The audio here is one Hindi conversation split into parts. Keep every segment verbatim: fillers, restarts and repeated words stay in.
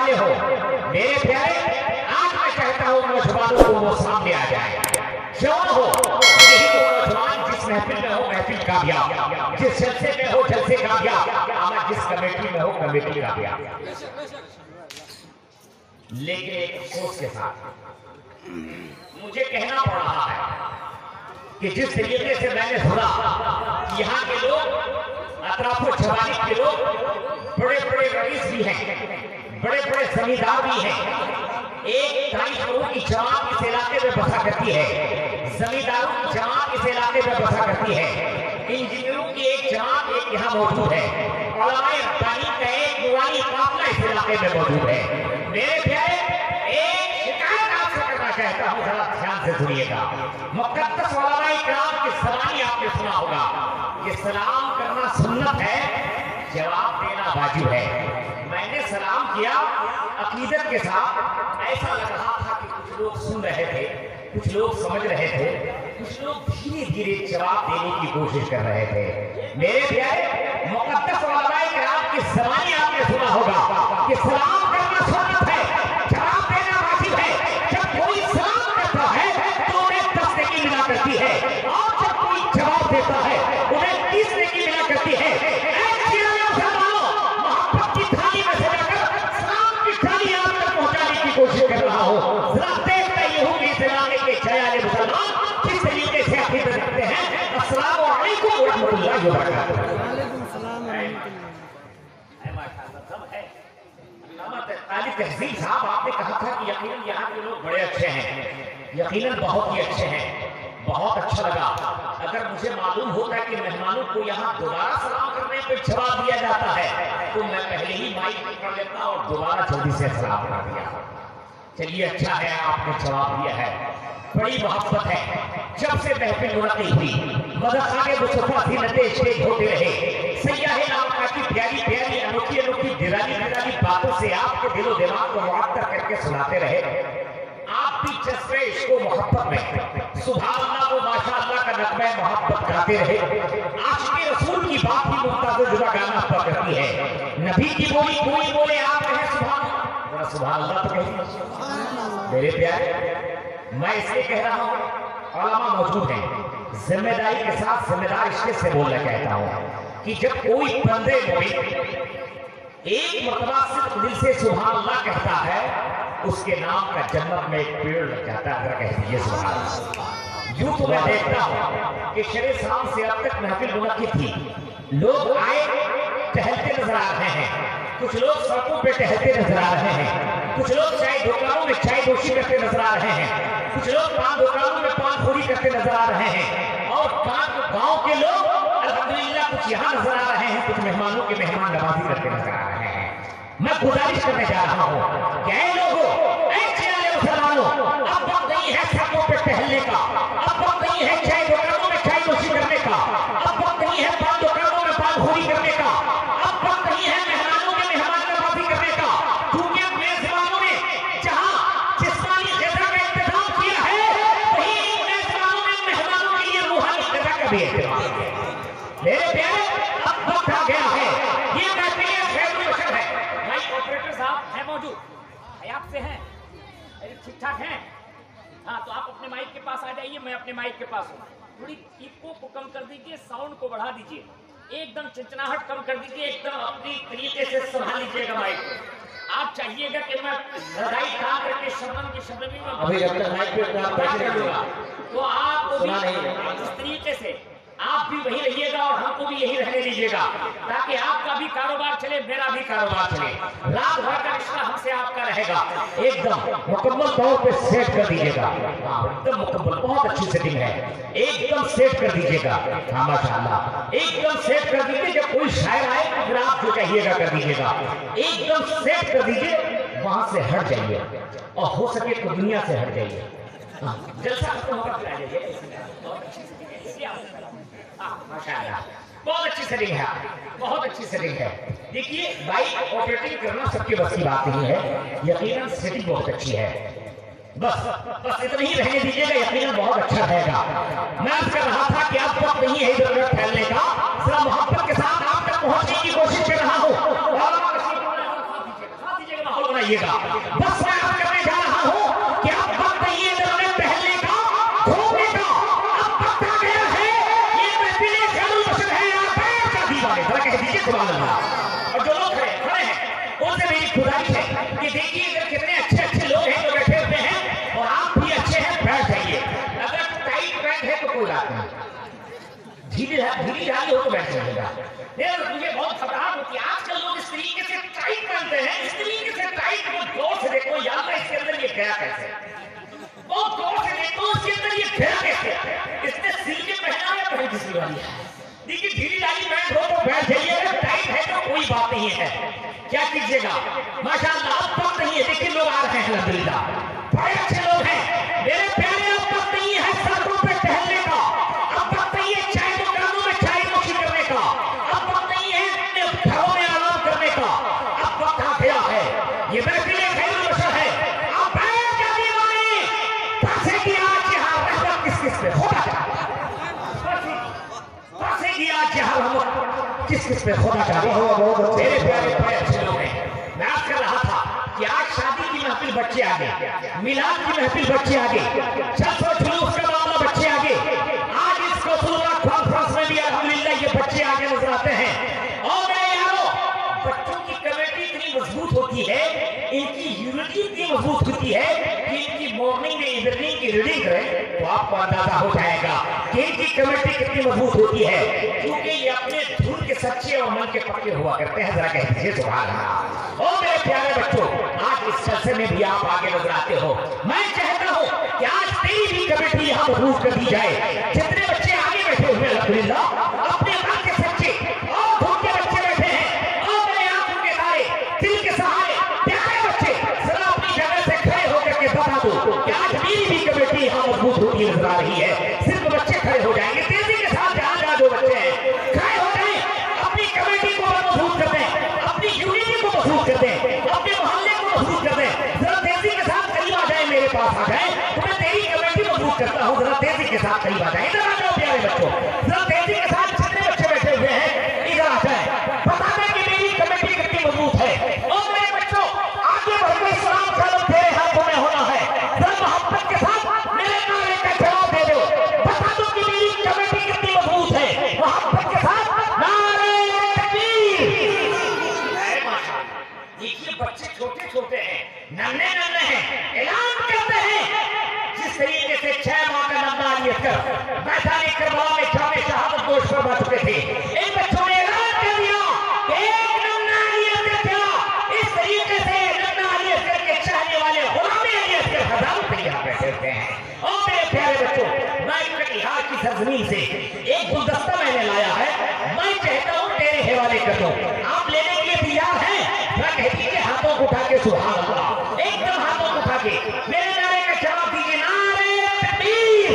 वाले हो मेरे प्यारे, आज मैं चाहता हूँ नौजवानों को वो सामने आ जाए। जवान हो यही तो नौजवान, जिस महफिल में हो महफिल कामयाब, जिस जलसे में हो जलसे कामयाब, जिस कमेटी में हो कमेटी कामयाब। लेकिन एक अफसोस के साथ मुझे कहना पड़ रहा है कि जिस तरीके से मैंने सुना यहाँ के लोग अतराफो जवानी के लोग बड़े बड़े रईस भी हैं, बड़े बड़े जमींदार भी हैं। एक ढाई करोड़ की जमात इस इलाके में बसा करती है, जमींदारों की जमात इस इलाके में बसा करती है, इंजीनियरों की एक जमात एक यहाँ मौजूद है, उलमाए रब्बानी का एक नूरानी काफिला इस इलाके में मौजूद है। मेरे प्यारे, एक शिकायत आपसे करना चाहता हूँ, जरा ध्यान से सुनिएगा। मुक़द्दस उलमाए किराम की सलामी आपने सुना होगा, ये सलाम करना सुन्नत है, जवाब देना वाजिब है। मैंने सलाम किया अकीदत के साथ, ऐसा लग रहा था कि कुछ लोग सुन रहे थे, कुछ लोग समझ रहे थे, कुछ लोग धीरे धीरे जवाब देने की कोशिश कर रहे थे। मेरे प्यारे, मुक़द्दस उलमाए किराम की सलामी आपने सुना होगा कि सलाम करना सुन्नत है, जवाब देना वाजिब है। जब कोई सलाम करता है तो उन्हें दस नेकी मिला करती है, और जब कोई जवाब देता है उन्हें तीस नेकी मिला करती है। मोहब्बत की थाली में से लेकर सलाम की थाली आप तक पहुंचाने की कोशिश कर रहा हूं। जरा देखते ही हूं इस इलाके के जयाले मुसलमान किस तरीके से अकीदत रखते हैं। अस्सलामु अलैकुम व रहमतुल्लाहि व बरकातहू। तहसील साहब, आपने कहा था कि यकीनन यहाँ के लोग बड़े अच्छे हैं, यकीनन बहुत ही अच्छे हैं, बहुत अच्छा लगा। अगर मुझे मालूम होता कि मेहमानों को यहाँ दोबारा सलाम करने पर जवाब दिया जाता है तो मैं पहले ही माइक पकड़ लेता और दोबारा जल्दी से सलाम कर दिया। चलिए, अच्छा है आपने जवाब दिया है, बड़ी मोहब्बत है। जब से महफिल मुनक़्क़िद हुई, मदरसाए मुस्तफ़ा की नते स्टेज होते रहे, सैयाहे नाम की प्यारी प्यारी अनोखी अनोखी निराली निराली बातों से आपके दिलो दिमाग को मुअत्तर करके सुनाते रहे। आप भी जज्बे इश्क़ व मोहब्बत में सुभान अल्लाह व माशाअल्लाह का नग़्मा मोहब्बत गाते रहे। आशिक़े रसूल की बात ही मुमताज़ जुदा गाना हुआ करती है। नबी की बोली कोई बोले आप कहें सुभान अल्लाह, सुभान अल्लाह तो कहिए। मेरे प्यारे, मैं इसलिए कह रहा हूँ, उलमा मौजूद हैं, जिम्मेदारी के साथ जिम्मेदार इसलिए से बोलना चाहता हूँ कि जब कोई बंदे मोमिन एक मरतबा सिर्फ दिल से सुभान अल्लाह कहता है, उसके नाम का जन्नत में एक पेड़ लग जाता है। कह दीजिए सुभान अल्लाह। यूं तो मैं देखता हूँ कि शरे शाम से अब तक महफिल मुनक़्क़िद थी, लोग आए टहलते नजर आ रहे हैं, कुछ लोग सड़कों पे टहलते नजर आ रहे हैं, कुछ लोग चाय दुकानों में चाय नोशी करते नजर आ रहे हैं, कुछ लोग पान दुकानों में पान खोरी करते नजर आ रहे हैं, और गांव के लोग अल्हम्दुलिल्लाह कुछ यहाँ नजर आ रहे हैं, कुछ मेहमानों के मेहमान नवाजी करते नजर आ रहे हैं। मैं गुजारिश करने जा रहा हूँ कि ऐ लोगों, ऐ चिरागे मुसलमानों, अब वक्त नहीं है सड़कों पे टहलने का, अब वक्त नहीं है चाय दुकानों में चाय नोशी करने का, अब वक्त नहीं है पान दुकानों में पान खोरी करने का, अब वक्त नहीं है मेहमानों के मेहमान नवाजी करने का। क्योंकि मेजबानों ने जहाँ जिस्मानी ग़िज़ा का इंतजाम किया है, वहीं मेजबानों ने मेहमानों के लिए रूहानी ग़िज़ा का भी इंतजाम किया है। मेरे प्यारे, अब वक्त आ गया है, ये महफिल खैरुल बशर है। माइक ऑपरेटर साहब हैं मौजूद, हयात से हैं, ठीक ठाक हैं? हाँ, तो आप अपने माइक के पास आ जाइए, मैं अपने माइक के पास हूँ। थोड़ी इको को कम कर दीजिए, साउंड को बढ़ा दीजिए, एकदम चिंचनाहट कम कर दीजिए, एकदम अपनी तरीके से संभाल लीजिएगा माइक को। आप चाहिएगा कि मैं रजाई खा करके शबनम की शबनमी में अभी जब तक माइक पे आप बैठे रहिएगा तो आप सुना नहीं इस तरीके से आप भी वही रहिएगा और हमको भी यही रहने दीजिएगा, ताकि आपका भी कारोबार चले, मेरा भी कारोबार चले। रात भर का रिश्ता हमसे आपका रहेगा, एकदम मुकम्मल तौर पे सेट कर दीजिएगा। एकदम मुकम्मल, बहुत अच्छी सेटिंग है, एकदम सेट कर दीजिएगा। हाँ माशाअल्लाह, एकदम सेट कर दीजिए। जब कोई शायर आए तो फिर आप जो चाहिएगा कर दीजिएगा, एकदम सेट कर दीजिए। वहां से हट जाइए और हो सके तो दुनिया से हट जाइए। जलसा खत्म होगा फिर आ जाइए। माशाअल्लाह, बहुत अच्छी सेटिंग है, बहुत अच्छी सेटिंग है। देखिए, बाइक ऑपरेटिंग करना सबके बस की बात नहीं है, यकीनन सेटिंग बहुत अच्छी है। बस बस इतना ही रहने दीजिएगा, यकीनन बहुत अच्छा रहेगा। मैं आज कर रहा था कि आप वक्त नहीं है इधर उधर फैलने का, जरा मोहब्बत के साथ आप तक पहुंचने की कोशिश कर रहा हूँ। बनाइएगा। बस मैं आप करने जा रहा हूँ कि अब वक्त ये इन्होंने पहले का घूमने का अब वक्त आ गया है। ये महफिल खैरुल बशर है यार, बैठ जा दीवाने, जरा कह दीजिए सुभान अल्लाह। और जो लोग खड़े खड़े हैं उनसे मेरी खुदाई है कि देखिए इधर कितने अच्छे अच्छे लोग हैं जो बैठे हुए हैं और आप भी अच्छे हैं, बैठ जाइए। अगर टाइट पैंट है तो कोई बात नहीं, ढीली ढीली ढाली हो तो बैठ जाएगा। मुझे बहुत घबराहट होती है, आजकल लोग इस तरीके से टाइट पहनते हैं, इस तरीके से टाइट को गौर से देखो याद है इसके अंदर ये गया कैसे, बहुत गौर से देखो इसके अंदर ये गया कैसे, इसने सिल के पहना है पहन किसी वाली है। देखिए ढीली ढाली पैंट हो तो बैठ जाइए, अगर टाइट है तो कोई बात नहीं है, क्या कीजिएगा। माशाअल्लाह अब वक्त नहीं है, देखिए लोग आ रहे हैं अल्हम्दुलिल्लाह, बड़े अच्छे लोग हैं मेरे प्यारे। अब वक्त नहीं है सड़कों पे टहलने का, अब वक्त नहीं है चाय दुकानों में चाय नोशी करने का, अब वक्त नहीं है घरों में आराम करने का, अब वक्त आ गया है ये महफिल खैरुल बशर है। अब बैठ जा दीवाने, फंसेगी आज यहाँ रहमत किस किस पे खुदा का, फंसेगी आज यहाँ रहमत किस किस पे खुदा का। मेरे प्यारे बड़े अच्छे लोग हैं। मैं आज कर रहा था कि आज शादी की महफिल बच्चे आगे, मिलाद की महफिल बच्चे आगे, छठों जुलूस का मामला बच्चे आगे, आज इस कौशलवा कॉन्फ्रेंस में भी अल्हम्दुलिल्लाह ये बच्चे आगे नजर आते हैं। और मेरे यारों बच्चों की कमेटी इतनी मजबूत होती है, इनकी यूनिटी इतनी मजबूत होती है कि इनकी मॉर्निंग में इवनिंग की रीडिंग करें तो आपको अंदाजा हो जाएगा कि इनकी कमेटी कितनी मजबूत होती है, क्योंकि ये अपने धुन के सच्चे और मन के पक्के हुआ करते हैं। जरा कह दीजिए सुभान अल्लाह। और मेरे प्यारे बच्चों आज इस जलसे में भी आप आगे नजर आते हो, मैं चाहता हूं कि आज तेरी भी कमेटी यहाँ मजबूत कर दी जाए। जितने बच्चे आगे बैठे हुए अल्हम्दुलिल्लाह अपने मन के सच्चे और धुन के बच्चे बैठे हैं, और मेरे आंखों के तारे दिल के सहारे प्यारे बच्चे जरा अपनी जगह से खड़े होकर के बता दो कि आज मेरी भी कमेटी यहाँ मजबूत होती नजर आ रही है। सिर्फ बच्चे खड़े हो जाएंगे तेजी के साथ, जहां जहां जो बच्चे हैं खड़े हो जाए, अपनी कमेटी को मजबूत कर दें, अपनी यूनिटी को मजबूत कर दें, अपने मोहल्ले को मजबूत कर दें। जरा तेजी के साथ करीब आ जाए, मेरे पास आ जाए तो मैं तेरी कमेटी मजबूत करता हूँ। जरा तेजी के साथ करीब आ जाए, इधर आ जाओ प्यारे बच्चों, जरा तेजी के साथ जितने बच्चे बैठे हुए हैं इधर आ जाए, बता दें कि मेरी कमेटी कितनी मजबूत है। और मेरे बच्चों आगे बढ़कर सलाम सलाम तेरे हाथों में होना है, जरा मोहब्बत के साथ मेरे नारे का जवाब दे दो, बता दो कि मेरी कमेटी कितनी मजबूत है। मोहब्बत के साथ नारे तकबीर। देखिए बच्चे छोटे छोटे हैं, नन्हे नन्हे हैं, ऐलान करते हैं जिस तरीके से छह माह का नन्हा अली असगर मैदान करबला में जामे शहादत गोश पर बच चुके थे, इन बच्चों ने ऐलान कर दिया कि एक नन्हा अली असगर क्या, इस तरीके से नन्हा अली असगर के चाहने वाले गुलाम अली असगर हजारों पे यहाँ बैठे हुए हैं। और मेरे प्यारे बच्चों मैं कटिहार की सरजमीन से एक गुलदस्ता मैंने लाया है, मैं चाहता हूँ तेरे हवाले कर दो, आप लेने के लिए तैयार हैं? मैं कहती है हाथों को उठा के सुभान अल्लाह, एकदम हाथों को उठा के मेरे नारे का जवाब दीजिए, नारे तकबीर।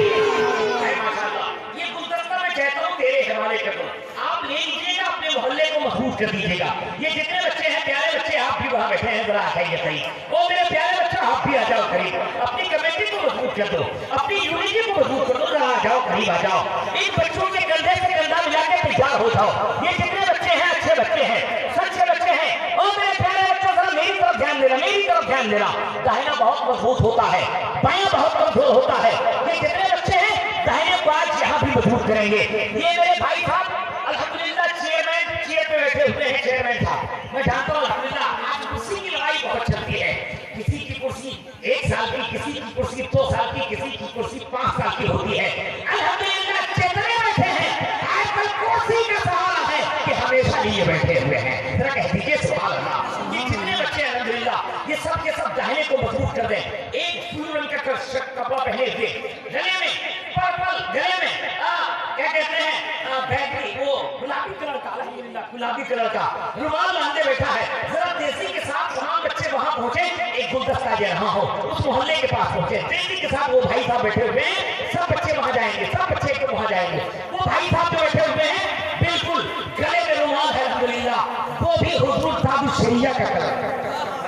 माशाअल्लाह ये गुलदस्ता मैं कहता हूँ तेरे हवाले कर दो, आप ले लीजिएगा, अपने मोहल्ले को मजबूत कर दीजिएगा। ये जितने बच्चे हैं प्यारे बच्चे आप भी वहां बैठे हैं, जरा आइए सही। ओ मेरे प्यारे बच्चों आप भी आ जाओ करीब, अपनी कमेटी को मजबूत कर दो, अपनी यूनिटी को मजबूत कर दो, जरा आ जाओ करीब आ जाओ, इन बच्चों के कंधे से कंधा मिला के तैयार हो जाओ। ये जितने बच्चे हैं अच्छे बच्चे हैं, सच्चे बच्चे हैं। और मेरे प्यारे बच्चों जरा मेरी तरफ ध्यान देना, मेरी तरफ ध्यान देना। दाहिना बहुत मजबूत होता है, बायां बहुत कमजोर होता है। ये जितने बच्चे हैं दाहिने को आज यहाँ भी मजबूत करेंगे। ये मेरे भाई साहब अल्हम्दुलिल्लाह चेयरमैन चेयर पे बैठे हुए हैं, चेयरमैन साहब मैं जानता हूँ अल्हम्दुलिल्लाह आज कुर्सी की लड़ाई बहुत चलती है, किसी की कुर्सी एक साल की, किसी की कुर्सी दो साल की, किसी की कुर्सी पांच साल की होती है। अल्हम्दुलिल्लाह जितने बैठे हैं आजकल कुर्सी का सहारा है कि हमेशा लिए बैठे हुए हैं। जरा कह दीजिए सुभान अल्लाह। ये जितने बच्चे अल्हम्दुलिल्लाह ये सब के सब दाहिने को मजबूत कर दें। एक ब्लू रंग का कपड़ा पहने हुए, गले में पर्पल, गले में क्या कहते हैं बैटरी, वो गुलाबी कलर का, अल्हम्दुलिल्लाह गुलाबी कलर का रुमाल बांधे बैठा है। जरा तेजी के साथ वहां बच्चे वहां पहुंचे, एक गुलदस्ता दे रहा हूं, उस मोहल्ले के पास पहुंचे, तेजी के साथ वो भाई साहब बैठे हुए हैं, सब बच्चे वहां जाएंगे, सब बच्चे के वहां जाएंगे। वो भाई साहब जो बैठे हुए हैं बिल्कुल गले में रुमाल है अल्हम्दुलिल्लाह, वो भी हुजूर ताबू शरिया का कलर,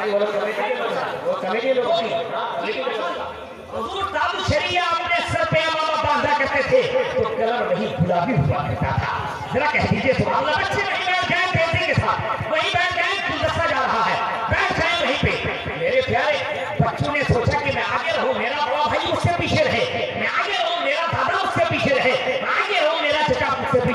वो कमेटी लोग हुजूर ताबू शरिया अपने सर पे अमामा बांधा करते थे तो कलर वही गुलाबी हुआ करता था। जरा कह दीजिए सुभान अल्लाह। बच्चे वहीं बैठ जाए तेजी के साथ, वहीं बैठ जाए, गुलदस्ता जा रहा है, बैठ जाए वहीं पे।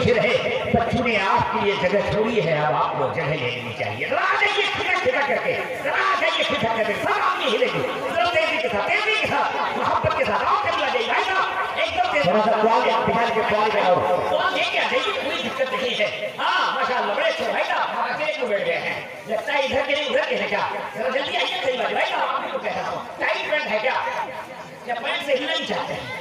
पीछे रहे। बच्चों ने आपके लिए जगह छोड़ी है, अब आपको जगह लेनी चाहिए। जरा आ जाइए खिदक खिदक करके, जरा आ जाइए खिदक करके, सब आपकी हिलेगी। जरा तेजी के साथ, तेजी के साथ, मोहब्बत के साथ आओ, कभी आ जाइए भाई साहब, एकदम तेजी। थोड़ा सा क्वाल आप बिहार के क्वाल में आओ। क्वाल लेके आ जाइए, कोई दिक्कत नहीं है। हाँ माशाअल्लाह, बड़े अच्छे भाई साहब, अकेले क्यों बैठ गए हैं? लगता है इधर के नहीं उधर के है क्या? जरा जल्दी आइए, सही बात भाई साहब, आप ही को कह रहा हूँ। टाइट पैंट है क्या? या पैंट से हिलना नहीं चाहते हैं?